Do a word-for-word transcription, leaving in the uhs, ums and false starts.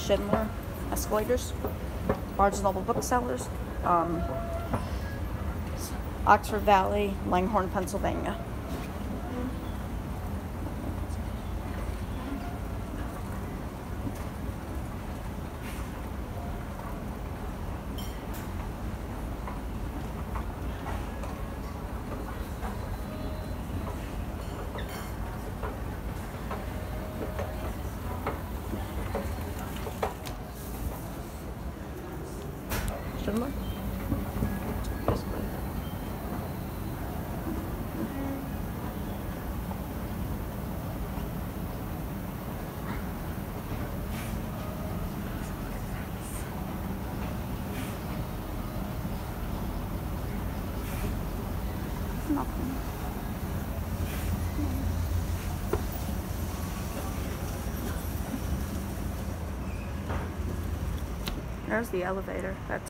Schindler, Escalators, Barnes and Noble Booksellers, um, Oxford Valley, Langhorne, Pennsylvania. Schindler? Nothing. There's the elevator. That's